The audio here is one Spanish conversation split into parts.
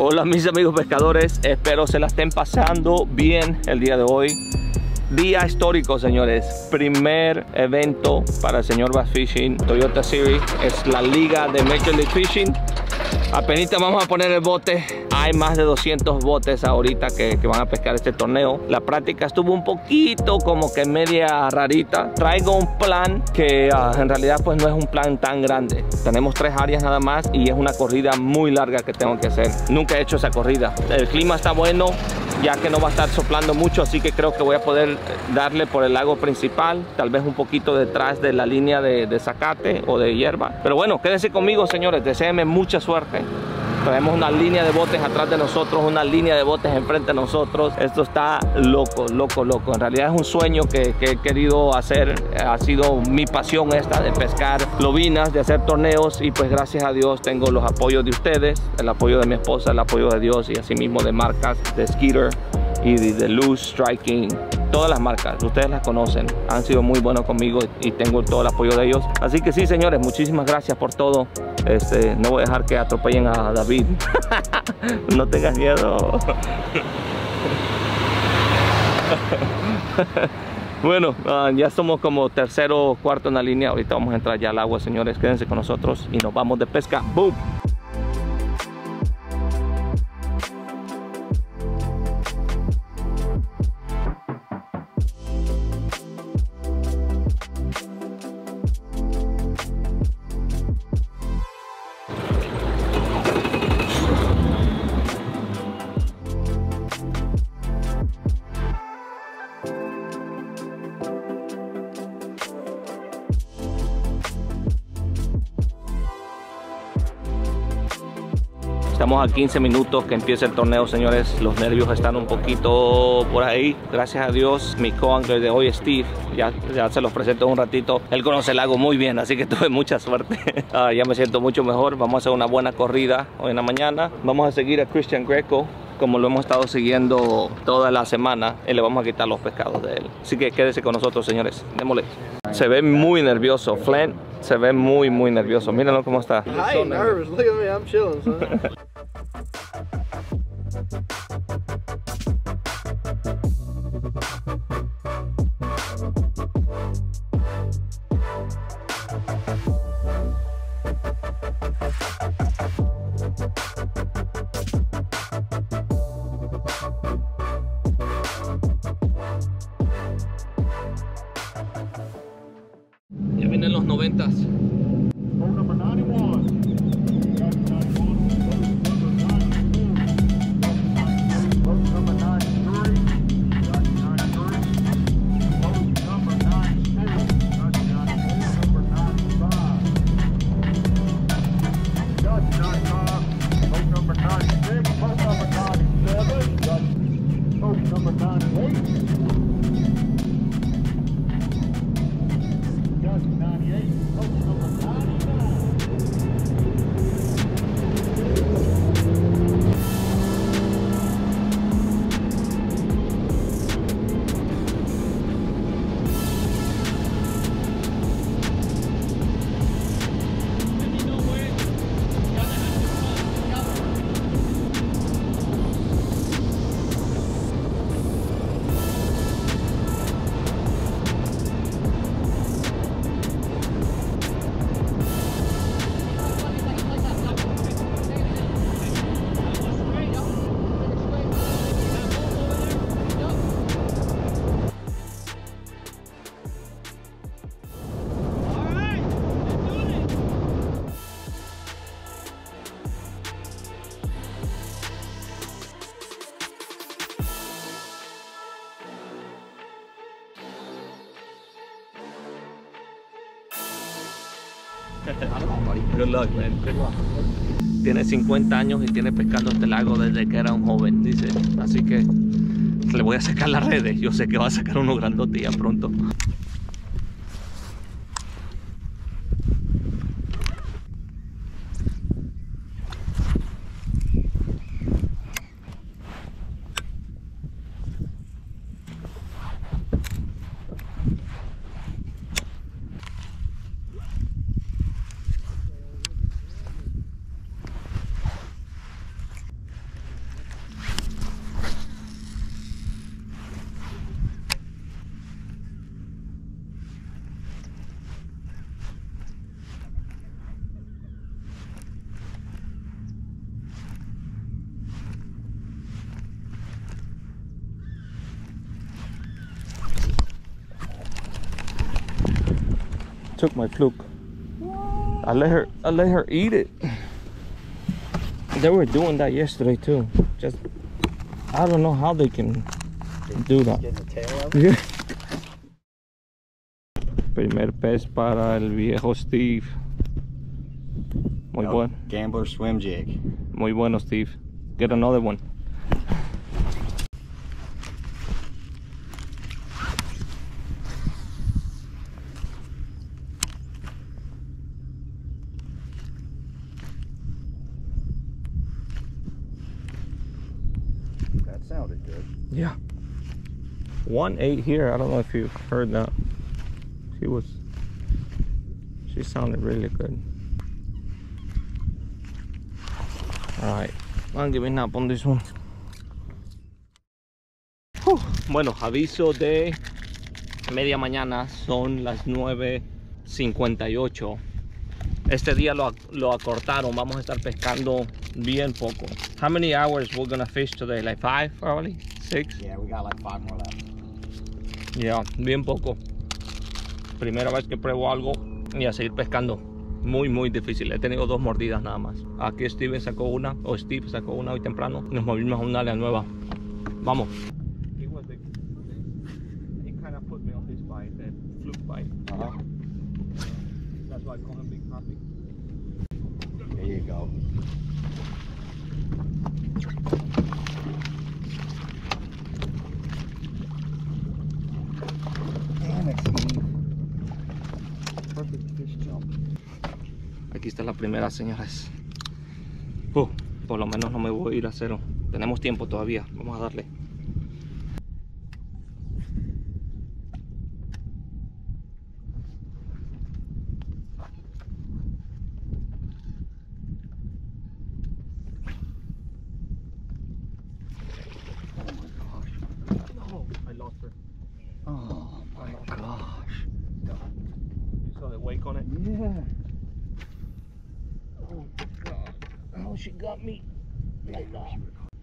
Hola mis amigos pescadores, espero se la estén pasando bien el día de hoy. Día histórico, señores. Primer evento para el señor Bass Fishing Toyota Series. Es la liga de Major League Fishing. Apenas vamos a poner el bote. Hay más de 200 botes ahorita que van a pescar este torneo. La práctica estuvo un poquito como que media rarita. Traigo un plan que en realidad pues no es un plan tan grande. Tenemos 3 áreas nada más y es una corrida muy larga que tengo que hacer. Nunca he hecho esa corrida. El clima está bueno, ya que no va a estar soplando mucho, así que creo que voy a poder darle por el lago principal, tal vez un poquito detrás de la línea de zacate o de hierba. Pero bueno, quédense conmigo, señores, deseenme mucha suerte. Tenemos una línea de botes atrás de nosotros, una línea de botes enfrente de nosotros. Esto está loco, loco, loco. En realidad es un sueño que he querido hacer. Ha sido mi pasión esta de pescar lobinas, de hacer torneos, y pues gracias a Dios tengo los apoyos de ustedes, el apoyo de mi esposa, el apoyo de Dios, y asimismo de marcas de Skeeter y de Loose, Striking. Todas las marcas, ustedes las conocen, han sido muy buenos conmigo y tengo todo el apoyo de ellos. Así que sí, señores, muchísimas gracias por todo. No voy a dejar que atropellen a David. No tengas miedo. Bueno, ya somos como tercero o cuarto en la línea. Ahorita vamos a entrar ya al agua, señores. Quédense con nosotros y nos vamos de pesca. ¡Boom! Estamos a 15 minutos que empiece el torneo, señores. Los nervios están un poquito por ahí. Gracias a Dios, mi co-angler de hoy, Steve, ya se los presento un ratito. Él conoce el lago muy bien, así que tuve mucha suerte. Ya me siento mucho mejor. Vamos a hacer una buena corrida hoy en la mañana. Vamos a seguir a Christian Greco, como lo hemos estado siguiendo toda la semana, y le vamos a quitar los pescados de él. Así que quédese con nosotros, señores. Démosle. Se ve muy nervioso. Flint se ve muy nervioso. Mírenlo cómo está. I ain't nervous. Look at me. I'm chilling, son. Ya vienen los 90s. Good luck, man. Tiene 50 años y tiene pescando este lago desde que era un joven, dice. Así que le voy a sacar las redes. Yo sé que va a sacar uno grandote ya pronto. took my fluke. I let her eat it. They were doing that yesterday too. Just I don't know how they can do that. Getting the tail of it? Yeah. Primer pez para el viejo Steve. Muy bueno. Gambler swim jig. Muy bueno, Steve. Get another one. That sounded good. Yeah. 1-8 here. I don't know if you heard that. She sounded really good. Alright, I'm giving up on this one. Bueno, aviso de media mañana, son las 9:58. Este día lo acortaron, vamos a estar pescando bien poco. How many hours we're gonna fish today? Like 5 probably? 6? Yeah, we got like 5 more left. Yeah, bien poco. Primera vez que pruebo algo y a seguir pescando. Muy difícil. He tenido 2 mordidas nada más. Aquí Steve sacó una hoy temprano. Nos movimos a una área nueva. Vamos. He kind of put me on this bite, that fluke bite. That's why I call him Big Papi. There you go. Damn it, Steve. Perfect fish jump. Aquí está la primera, señores. Por lo menos no me voy a ir a cero. Tenemos tiempo todavía. Vamos a darle. Oh my gosh. You saw the wake on it? Yeah. Oh God. Oh, she got me like that.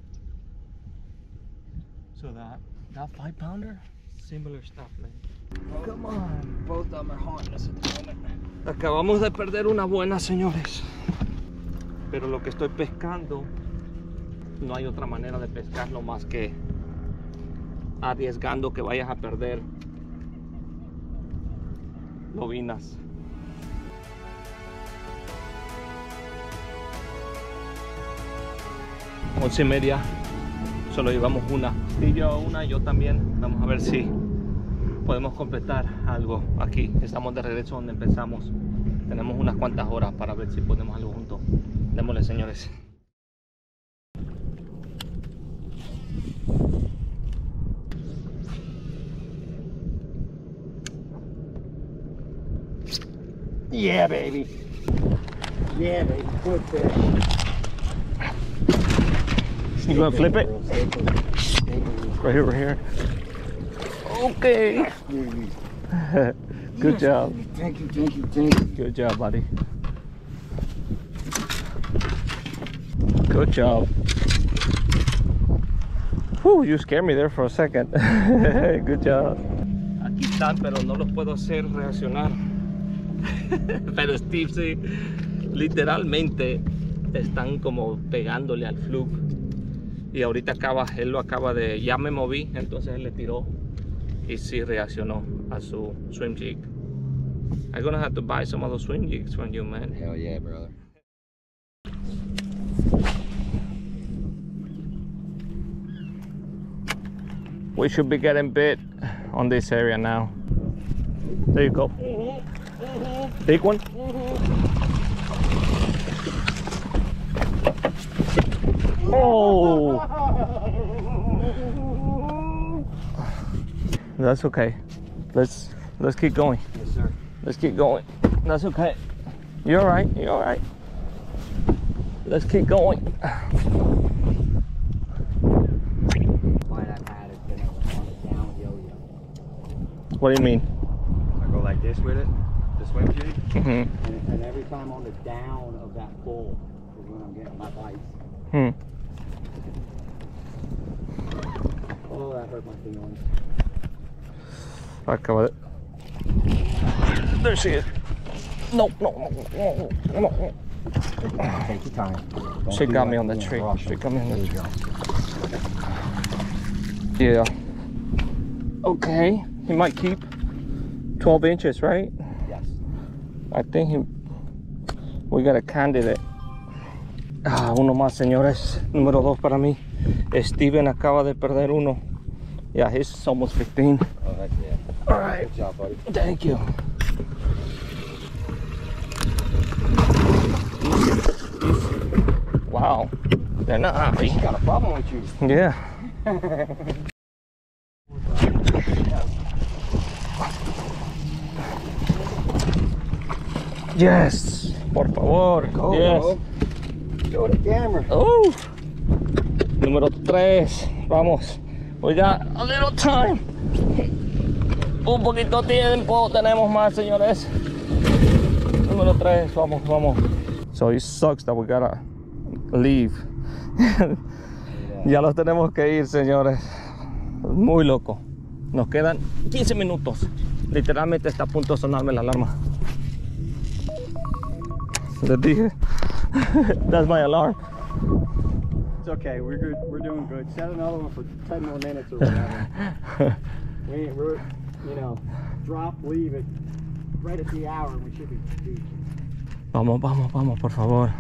So that 5-pounder, similar stuff, man. Come on. Both of them are haunting us at the moment. Acabamos de perder una buena, señores. Pero lo que estoy pescando, no hay otra manera de pescarlo más que arriesgando que vayas a perder lobinas. Once y media, solo llevamos una. Y yo también. Vamos a ver si podemos completar algo aquí. Estamos de regreso donde empezamos. Tenemos unas cuantas horas para ver si podemos algo juntos. Démosle, señores. Yeah, baby. Yeah, baby. Good fish. You gonna flip it? Right here. Okay. Good job. Thank you. Good job, buddy. Good job. Whew, you scared me there for a second. Good job. Aquí están, pero no los puedo hacer reaccionar. Pero Steve sí, literalmente están como pegándole al fluke. Y ahorita él lo acaba de, ya me moví, entonces él le tiró y sí reaccionó a su swim jig. I'm gonna have to buy some of those swim jigs from you, man. Hell yeah, brother. We should be getting bit on this area now. There you go. Big one. Oh, that's okay. Let's keep going. Yes, sir. Let's keep going. That's okay. You're all right. You're all right. Let's keep going. Line I've had has been on a down yo-yo. What do you mean? I go like this with it, the swim jig, Mm-hmm. and every time on the down of that pull is when I'm getting my bites. Oh, that hurt my feelings. Acaba de... There she is. No. Take your time. Don't She do got like me on the you in a tree. rush. She got me on the There you tree. go. Yeah. Okay. He might keep 12 inches, right? Yes. I think we got a candidate. Uno más, señores. Número 2 para mí. Steven acaba de perder uno. Yeah, he's almost 15. Oh, heck yeah. All right. Good job, buddy. Thank you. Wow. They're not happy. She got a problem with you. Yeah. Yes. Por favor. Go, Yes. bro. Show the camera. Número 3. Vamos. We got a little time. Un poquito tiempo tenemos más, señores. Número 3. Vamos, vamos. So it sucks that we gotta leave. Ya los tenemos que ir, señores. Muy loco. Nos quedan 15 minutos. Literalmente está a punto de sonarme la alarma. Les dije. That's my alarm. It's okay. We're good. We're doing good. Set another one for 10 more minutes or whatever. We're, you know, drop, leave it right at the hour and we should be beach. Vamos, vamos, vamos, por favor.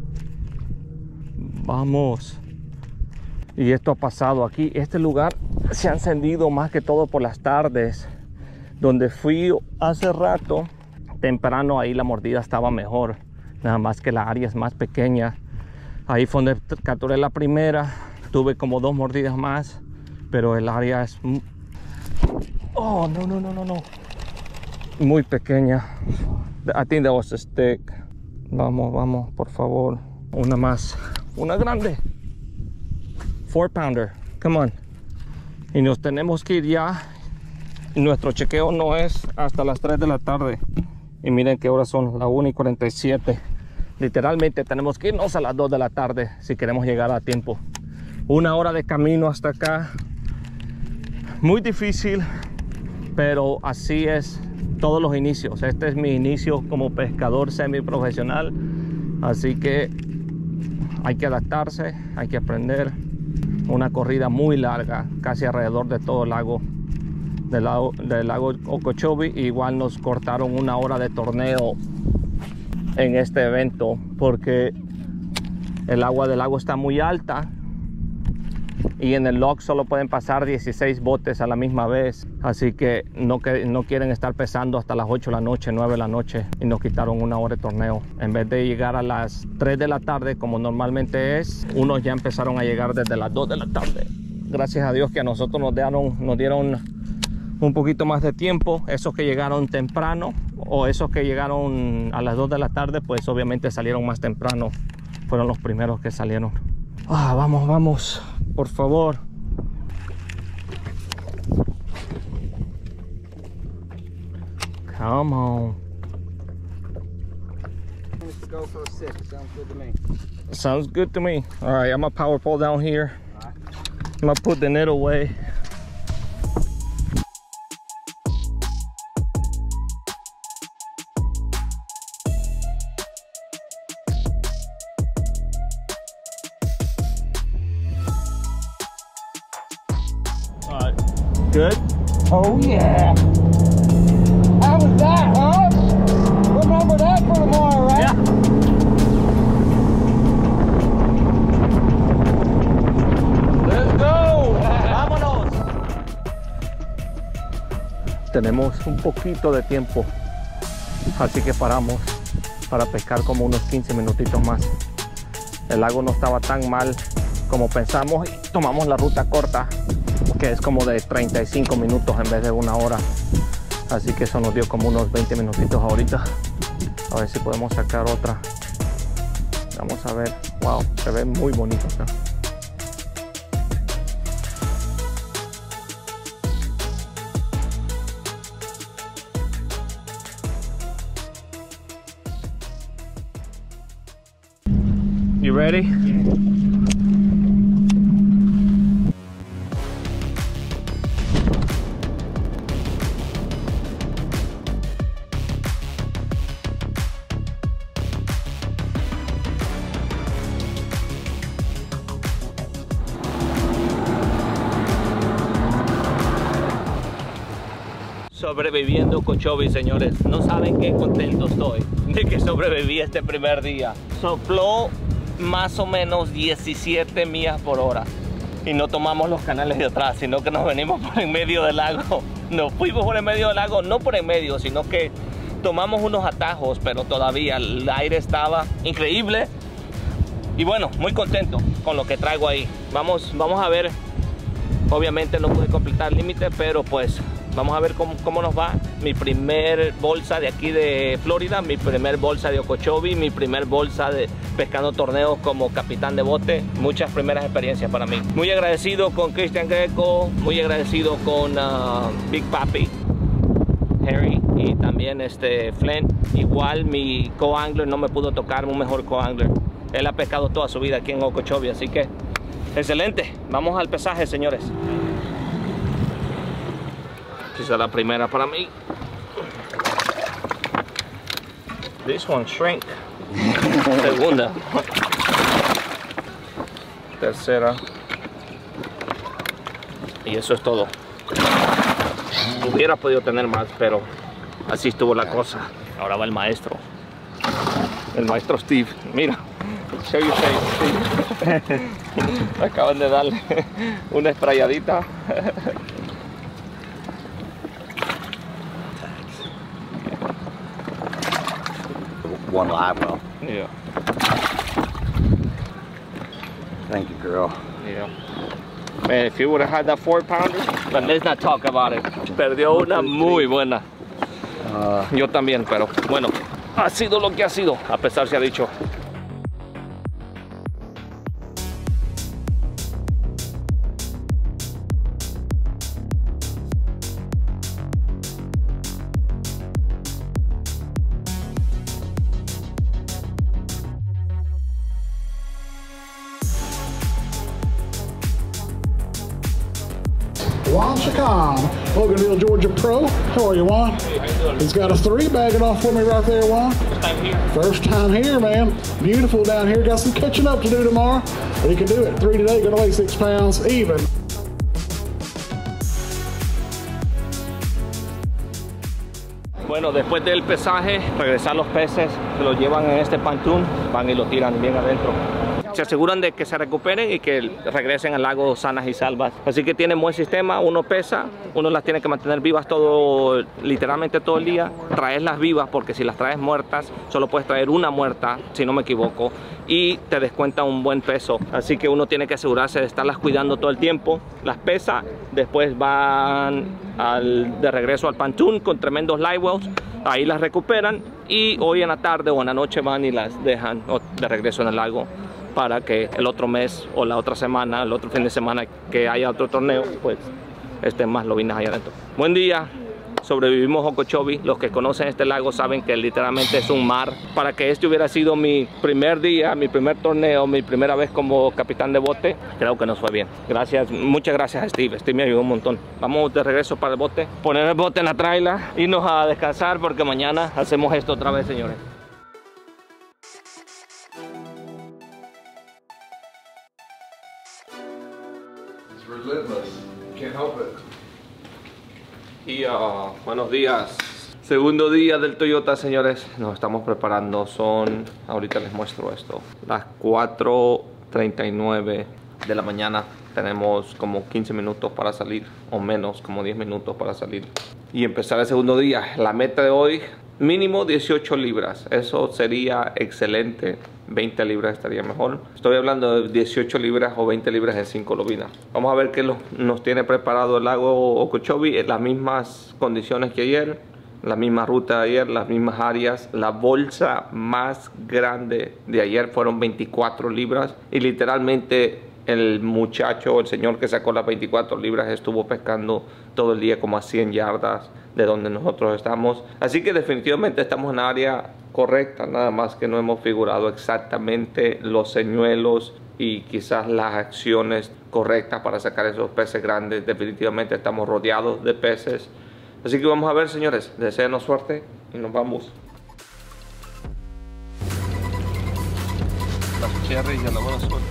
Vamos. Y esto ha pasado aquí. Este lugar se ha encendido más que todo por las tardes. Donde fui hace rato, temprano, ahí la mordida estaba mejor. Nada más que la área es más pequeña. Ahí fue donde capturé la primera. Tuve como 2 mordidas más. Pero el área es... Oh, no. Muy pequeña. I think that was a stick. Vamos, vamos, por favor. Una más. Una grande. 4-pounder. Come on. Y nos tenemos que ir ya. Nuestro chequeo no es hasta las 3 de la tarde. Y miren qué horas son. Las 1:47. Literalmente tenemos que irnos a las 2 de la tarde si queremos llegar a tiempo. 1 hora de camino hasta acá. Muy difícil, pero así es todos los inicios. Este es mi inicio como pescador semiprofesional, así que hay que adaptarse, hay que aprender. Una corrida muy larga, casi alrededor de todo el lago, del lago Okeechobee. Igual nos cortaron 1 hora de torneo en este evento porque el agua del lago está muy alta y en el lock solo pueden pasar 16 botes a la misma vez, así que no quieren estar pesando hasta las 8 de la noche, 9 de la noche, y nos quitaron 1 hora de torneo. En vez de llegar a las 3 de la tarde como normalmente es, unos ya empezaron a llegar desde las 2 de la tarde. Gracias a Dios que a nosotros nos dieron un poquito más de tiempo. Esos que llegaron temprano o esos que llegaron a las 2 de la tarde, pues obviamente salieron más temprano, fueron los primeros que salieron. Vamos, vamos, por favor. Come on. To go for a 6. Sounds good to me. Sounds good to me. All right, I'm gonna power pole down here. All right. I'm gonna put the net away. All right, good. Oh yeah. How was that, huh? Remember that for tomorrow, right? Yeah. Let's go. Vámonos. Tenemos un poquito de tiempo, así que paramos para pescar como unos 15 minutitos más. El lago no estaba tan mal como pensamos y tomamos la ruta corta, que es como de 35 minutos en vez de 1 hora. Así que eso nos dio como unos 20 minutitos ahorita. A ver si podemos sacar otra. Vamos a ver. Wow, se ve muy bonito acá. You ready? Sobreviviendo Okeechobee, señores. No saben qué contento estoy de que sobreviví este primer día. Sopló más o menos 17 millas por hora. Y no tomamos los canales de atrás, sino que nos venimos por en medio del lago. Nos fuimos por en medio del lago, no por en medio, sino que tomamos unos atajos, pero todavía el aire estaba increíble. Y bueno, muy contento con lo que traigo ahí. Vamos a ver. Obviamente no pude completar el límite, pero pues vamos a ver cómo nos va. Mi primer bolsa de aquí de Florida, mi primer bolsa de Okeechobee, mi primer bolsa de pescando torneos como capitán de bote. Muchas primeras experiencias para mí. Muy agradecido con Christian Greco, muy agradecido con Big Papi, Harry y también Flint. Igual mi co-angler no me pudo tocar un mejor co-angler. Él ha pescado toda su vida aquí en Okeechobee, así que excelente. Vamos al pesaje, señores. Esta es la primera para mí. This one shrink. Segunda. Tercera. Y eso es todo. Hubiera podido tener más, pero así estuvo la cosa. Ahora va el maestro. El maestro Steve. Mira. Show your face, Steve. Acaban de darle una sprayadita. One live well. Yeah. Thank you, girl. Yeah. Man, if you would have had that 4-pounder, but let's not talk about it. Perdió una muy buena. Yo también, pero bueno, ha sido lo que ha sido, a pesar se ha dicho. Juan Chacon, Loganville, Georgia Pro. How are you, Juan? Hey, how you doing? He's got a 3. Bag it off for me right there, Juan. First time here. First time here, man. Beautiful down here. Got some catching up to do tomorrow. But you can do it. 3 today, gonna weigh 6 pounds even. Bueno, después del pesaje, regresar los peces, se los llevan en este pantún, van y lo tiran bien adentro. Se aseguran de que se recuperen y que regresen al lago sanas y salvas. Así que tienen buen sistema, uno pesa, uno las tiene que mantener vivas literalmente todo el día. Traerlas vivas, porque si las traes muertas, solo puedes traer una muerta, si no me equivoco, y te descuenta un buen peso. Así que uno tiene que asegurarse de estarlas cuidando todo el tiempo. Las pesa, después van de regreso al pantún con tremendos live wells. Ahí las recuperan y hoy en la tarde o en la noche van y las dejan de regreso en el lago, para que el otro mes o la otra semana, el otro fin de semana que haya otro torneo, pues estén más lobinas ahí adentro. Buen día, sobrevivimos Okeechobee. Los que conocen este lago saben que literalmente es un mar. Para que este hubiera sido mi primer día, mi primer torneo, mi primera vez como capitán de bote, creo que nos fue bien. Gracias, muchas gracias a Steve. Steve me ayudó un montón. Vamos de regreso para el bote, poner el bote en la trailer, irnos a descansar porque mañana hacemos esto otra vez, señores. Relentless. Can't help it. Y buenos días. Segundo día del Toyota, señores. Nos estamos preparando. Ahorita les muestro esto. Las 4:39 de la mañana. Tenemos como 15 minutos para salir, o menos, como 10 minutos para salir y empezar el segundo día. La meta de hoy, mínimo 18 libras. Eso sería excelente. 20 libras estaría mejor. Estoy hablando de 18 libras o 20 libras en 5 lobinas. Vamos a ver qué nos tiene preparado el lago Okeechobee en las mismas condiciones que ayer, la misma ruta de ayer, las mismas áreas. La bolsa más grande de ayer fueron 24 libras y literalmente el muchacho, el señor que sacó las 24 libras estuvo pescando todo el día como a 100 yardas de donde nosotros estamos. Así que definitivamente estamos en la área correcta, nada más que no hemos figurado exactamente los señuelos y quizás las acciones correctas para sacar esos peces grandes. Definitivamente estamos rodeados de peces. Así que vamos a ver, señores, deseenos suerte y nos vamos. Las cherries y la buena suerte.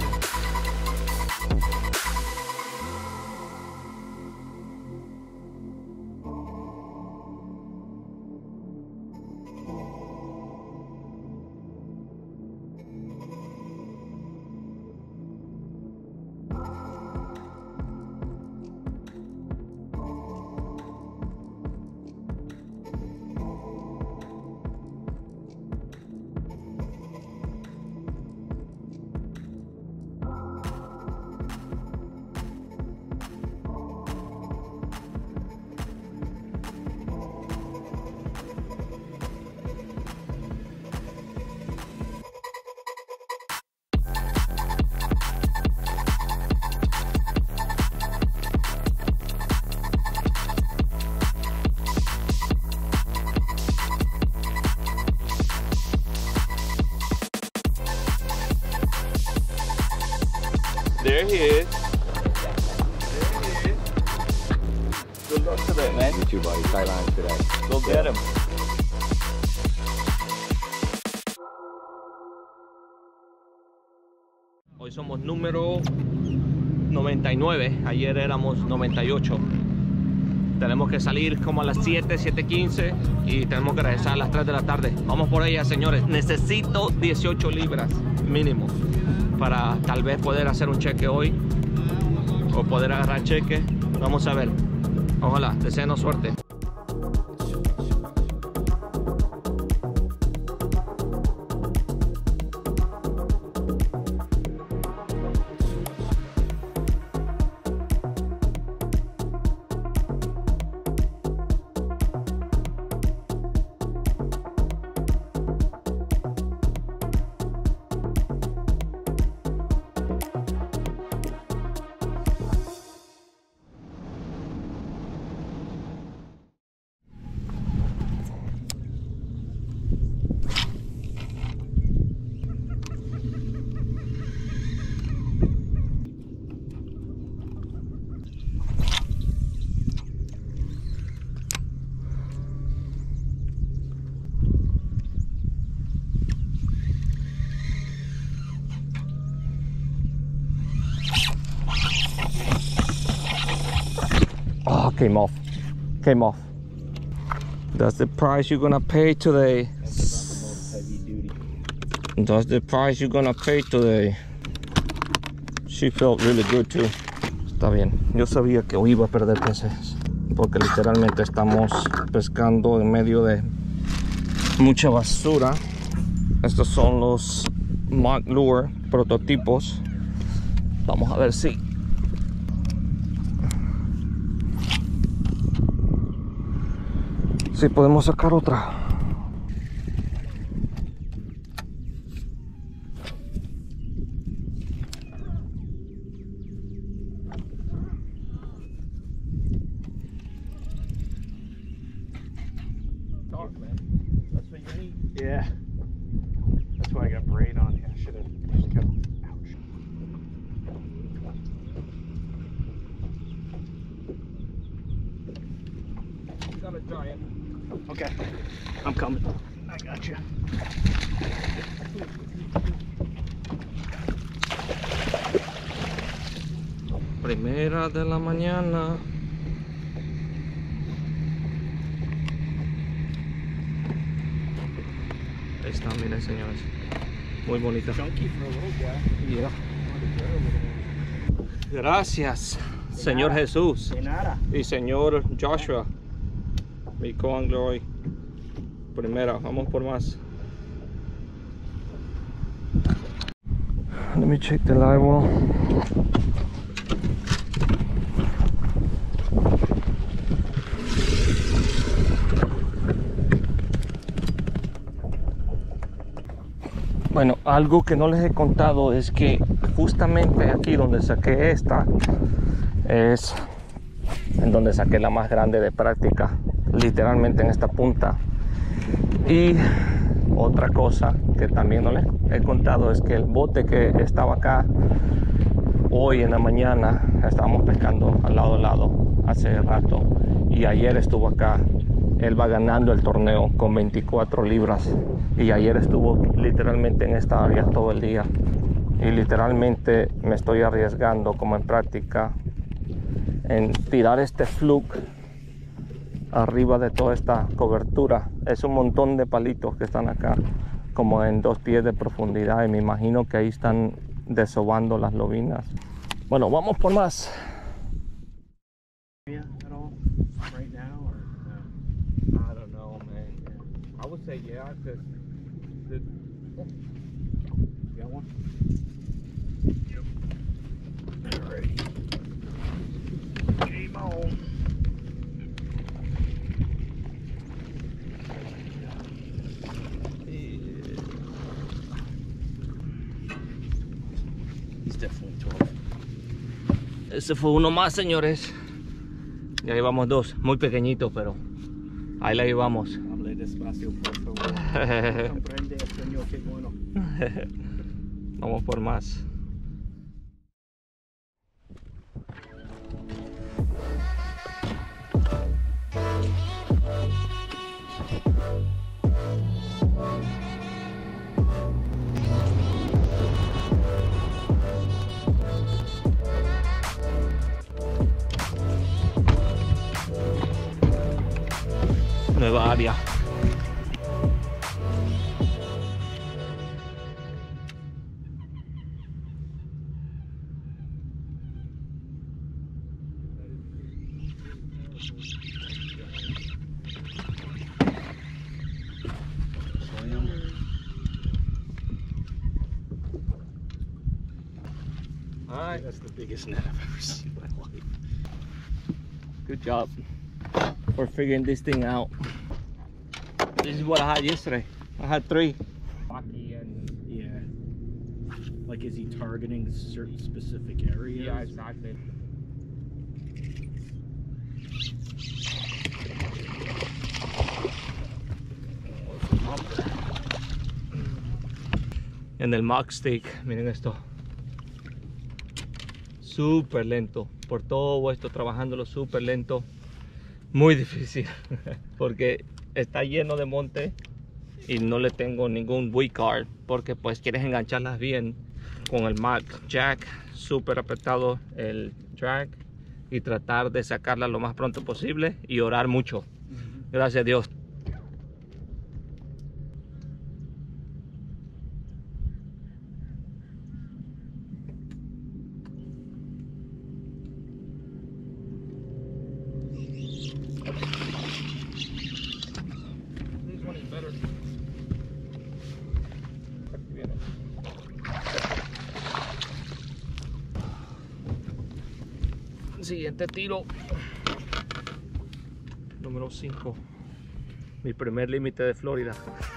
he is. Good luck today, man. You too, buddy. Tight lines today. Go get him. Hoy somos número 99. Ayer éramos 98. Tenemos que salir como a las 7, 7:15 y tenemos que regresar a las 3 de la tarde. Vamos por ella, señores. Necesito 18 libras mínimo para tal vez poder hacer un cheque hoy o poder agarrar cheque. Vamos a ver. Ojalá, deseenos suerte. Oh, came off. Came off. That's the price you're gonna pay today. That's the price you're gonna pay today. She felt really good too. Está bien. Yo sabía que hoy iba a perder peces porque literalmente estamos pescando en medio de mucha basura. Estos son los Mock Lure prototipos. Vamos a ver si podemos sacar otra. Yeah. That's why I got braid on here. I should have just kept. Ouch. You got a giant. Okay. I'm coming. I got you. Primera de la mañana. Ahí está, miren, señores. Muy bonita. Chunky for a little guy. Yeah. Gracias, Señor Jesús. De nada. Y Señor Joshua. Mi coangler hoy. Primera, vamos por más. Let me check the live well. Bueno, algo que no les he contado es que justamente aquí donde saqué esta es en donde saqué la más grande de práctica, literalmente en esta punta. Y otra cosa que también no les he contado es que el bote que estaba acá hoy en la mañana, estábamos pescando al lado hace rato, y ayer estuvo acá. Él va ganando el torneo con 24 libras y ayer estuvo literalmente en esta área todo el día, y literalmente me estoy arriesgando como en práctica en tirar este fluke arriba de toda esta cobertura. Es un montón de palitos que están acá como en 2 pies de profundidad, y me imagino que ahí están desobando las lobinas. Bueno, vamos por más. At all right now, or I don't know, man. I would say yeah, because you got one? Yep. Alright. Game on. He's definitely 12. ese fue uno más, señores. Ya llevamos 2, muy pequeñitos, pero ahí la llevamos. Hable despacio, por favor. Comprende, señor, qué bueno. Vamos por más. nueva área. Alright, That's the biggest net I've ever seen in my life. good job for figuring this thing out. This is what I had yesterday. I had 3. Yeah. Like, is he targeting certain specific areas? Yeah, exactly. En el Mach Stick, miren esto. Súper lento. Por todo esto, trabajándolo súper lento. Muy difícil. Porque está lleno de monte y no le tengo ningún V-Card. Porque pues quieres engancharlas bien con el Mach Jack. Súper apretado el drag. Y tratar de sacarla lo más pronto posible. Y orar mucho. Gracias a Dios. Siguiente tiro. Número 5. Mi primer límite de Florida.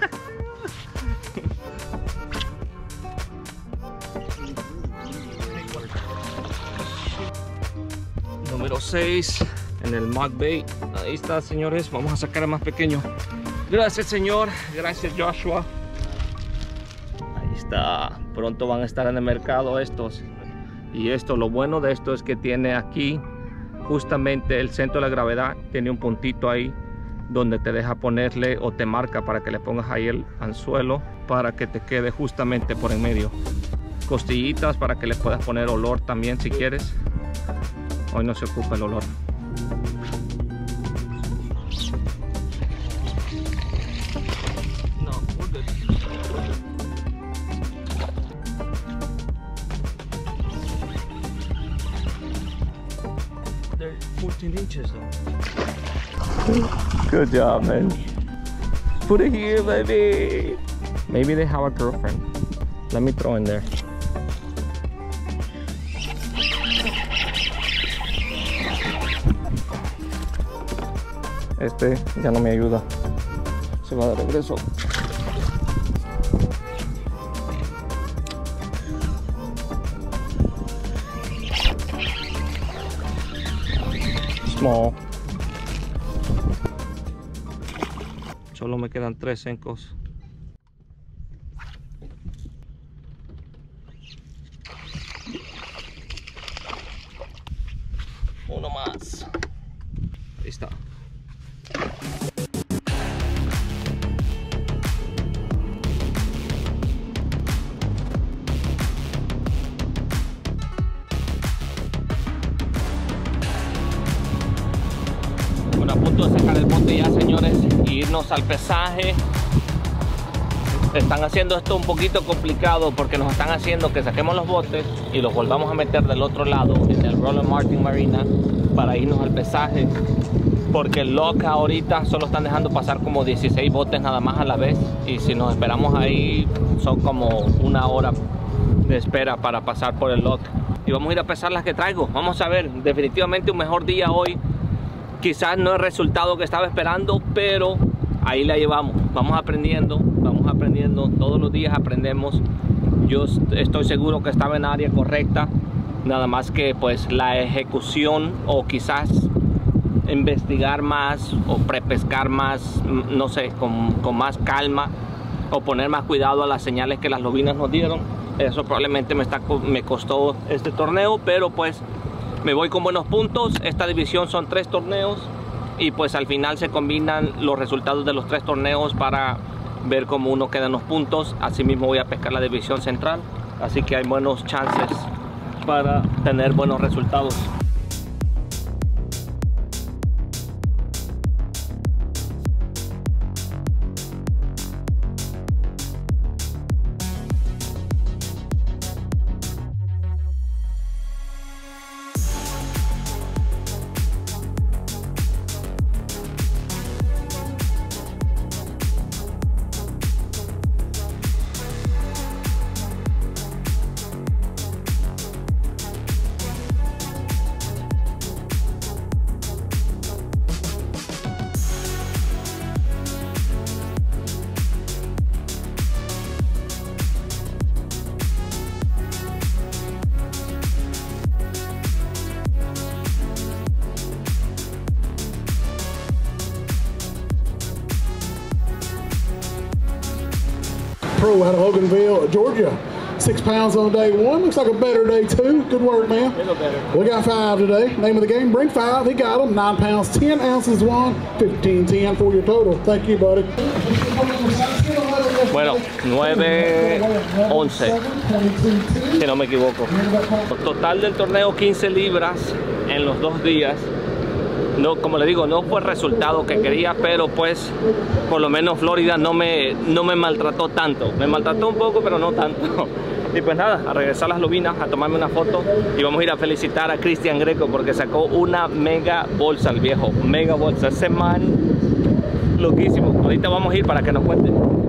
Número 6 en el Mach Bait. Ahí está, señores. Vamos a sacar el más pequeño. Gracias, señor. Gracias, Joshua. Ahí está. Pronto van a estar en el mercado estos. Y esto, lo bueno de esto es que tiene aquí justamente el centro de la gravedad. Tiene un puntito ahí donde te deja ponerle o te marca para que le pongas ahí el anzuelo para que te quede justamente por en medio. Costillitas para que le puedas poner olor también si quieres. Hoy no se ocupa el olor. No, we're good. They're 14 inches though. Good job, man. Put it here, baby. Maybe they have a girlfriend. Let me throw in there. Este ya no me ayuda. Se va de regreso. Small. Solo me quedan 3 sencos. Uno más. Ahí está. Bueno, a punto de sacar el bote ya, señores, y irnos al pesaje. Están haciendo esto un poquito complicado porque nos están haciendo que saquemos los botes y los volvamos a meter del otro lado en el Roland Martin Marina para irnos al pesaje, porque el lock ahorita solo están dejando pasar como 16 botes nada más a la vez, y si nos esperamos ahí son como 1 hora de espera para pasar por el lock. Y vamos a ir a pesar las que traigo. Vamos a ver, definitivamente un mejor día hoy. Quizás no el resultado que estaba esperando, pero ahí la llevamos. Vamos aprendiendo, todos los días aprendemos. Yo estoy seguro que estaba en el área correcta, nada más que pues la ejecución, o quizás investigar más o prepescar más, no sé, con más calma, o poner más cuidado a las señales que las lobinas nos dieron. Eso probablemente me costó este torneo, pero pues me voy con buenos puntos. Esta división son 3 torneos y pues al final se combinan los resultados de los 3 torneos para ver cómo uno queda en los puntos. Asimismo voy a pescar la división central, así que hay buenos chances para tener buenos resultados. Pro out of Loganville, Georgia. 6 pounds on day 1. Looks like a better day 2. Good work, man. We got 5 today. Name of the game, bring 5. He got them. 9 pounds, 10 ounces won. 15-10 for your total. Thank you, buddy. Bueno, 9-11, si no me equivoco. Total del torneo 15 libras en los 2 días. No, como le digo, no fue el resultado que quería, pero pues por lo menos Florida no me maltrató tanto. Me maltrató un poco, pero no tanto. Y pues nada, a regresar a las Lobinas, a tomarme una foto y vamos a ir a felicitar a Cristian Greco porque sacó una mega bolsa, el viejo, mega bolsa. Ese man, loquísimo. Ahorita vamos a ir para que nos cuente.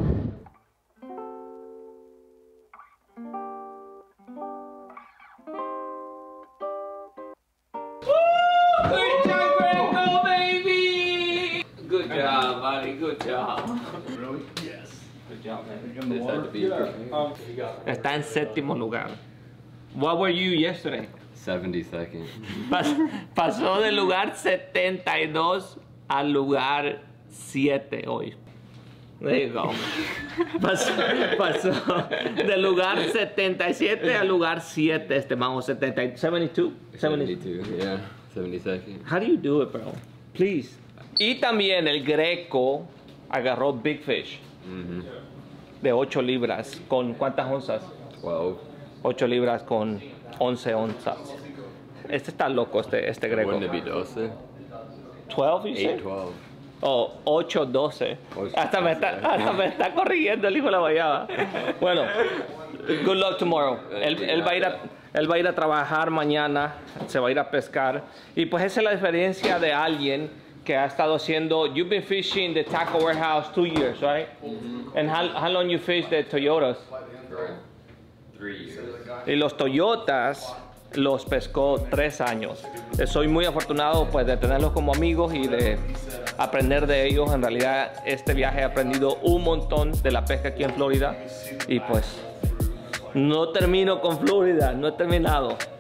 Good job, buddy. Good job. Really? Yes. Good job, man. This had to be great. Está en 7º lugar. What were you yesterday? 72nd. Pasó del lugar 72 al lugar 7 hoy. There you go. Pasó del lugar 77 al lugar 7. Este man, 72. 72, yeah. 72nd. How do you do it, bro? Please. Y también el Greco agarró Big Fish de 8 libras. ¿Con cuántas onzas? 12. 8 libras con 11 onzas. Este está loco, este Greco. Wouldn't it be 12? 12, you say? 8-12. Oh, 8-12. Hasta me está corrigiendo el hijo de la guayaba. Bueno, good luck tomorrow. Él va a ir a trabajar mañana, se va a ir a pescar. Y pues esa es la diferencia de alguien que ha estado haciendo. You've been fishing the Tackle Warehouse 2 years, right? And how long you fished the Toyotas? 3 years. Y los Toyotas los pescó 3 años. Soy muy afortunado pues de tenerlos como amigos y de aprender de ellos. En realidad este viaje he aprendido un montón de la pesca aquí en Florida y pues no termino con Florida, no he terminado.